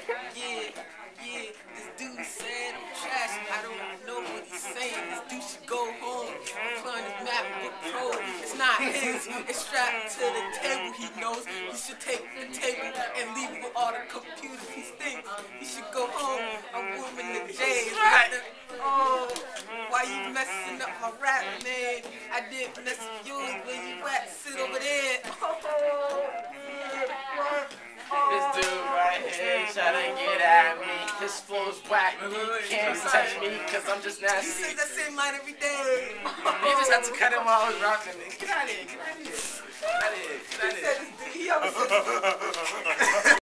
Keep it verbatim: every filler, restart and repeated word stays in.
Yeah, yeah, this dude said I'm trash. I don't know what he's saying. This dude should go home. I'm playing his MacBook Pro. It's not his. It's strapped to the table. He knows he should take the table and leave it with all the computers. He thinks he should go home. I'm warming the J's. Right? Oh, why you messing up my rap, man? I didn't mess with yours. Where you at? Sit over there. This dude right here trying to get at me. His flow's whack. He can't touch me because I'm just You nasty. say that same line every day. You just have to cut him while I was rocking it. Get out of here. Get out of here. Get out of here. Get out of here. He said this dude, he always said